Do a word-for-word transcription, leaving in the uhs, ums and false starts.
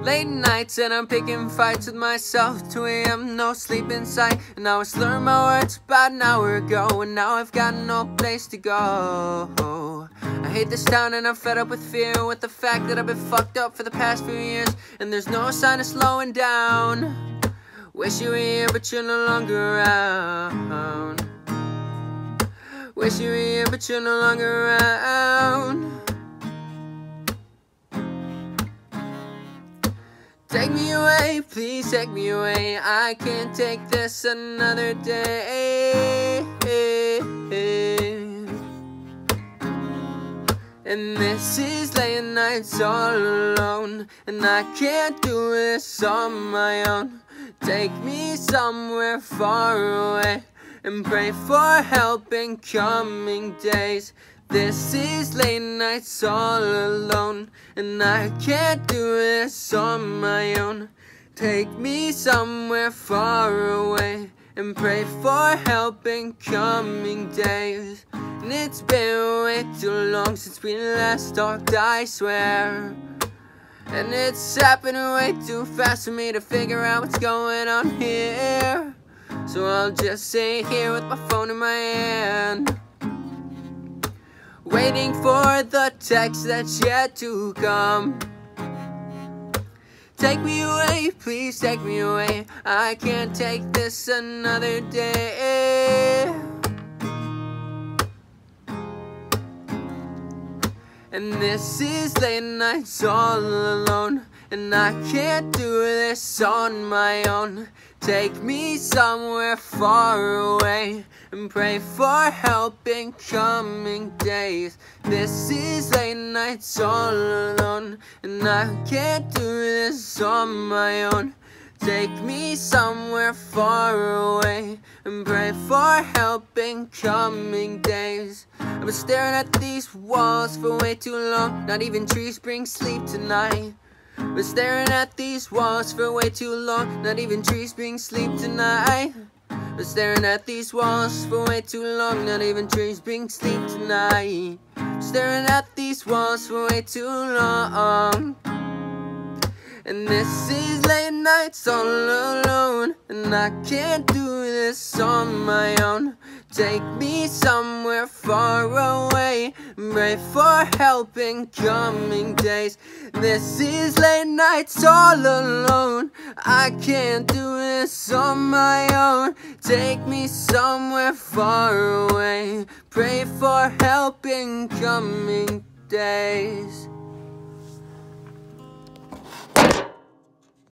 Late nights and I'm picking fights with myself. two A M, no sleep in sight. And I was slurring my words about an hour ago, and now I've got no place to go. I hate this town and I'm fed up with fear, with the fact that I've been fucked up for the past few years, and there's no sign of slowing down. Wish you were here but you're no longer around. Wish you were here but you're no longer around. Take me away, please take me away. I can't take this another day. And this is late nights all alone, and I can't do this on my own. Take me somewhere far away and pray for help in coming days. This is late nights all alone, and I can't do this on my own. Take me somewhere far away and pray for help in coming days. And it's been way too long since we last talked, I swear. And it's happening way too fast for me to figure out what's going on here. So I'll just sit here with my phone in my hand, waiting for the text that's yet to come. Take me away, please take me away. I can't take this another day. And this is late nights all alone, and I can't do this on my own. Take me somewhere far away and pray for help in coming days. This is late nights all alone, and I can't do this on my own. Take me somewhere far away and pray for help in coming days. I've been staring at these walls for way too long. Not even trees bring sleep tonight. Been staring at these walls for way too long. Not even trees bring sleep tonight. Been staring at these walls for way too long. Not even trees bring sleep tonight. Staring at these walls for way too long. And this is late nights all alone, and I can't do this on my own. Take me somewhere far away, pray for help in coming days. This is late nights all alone, I can't do this on my own. Take me somewhere far away, pray for help in coming days.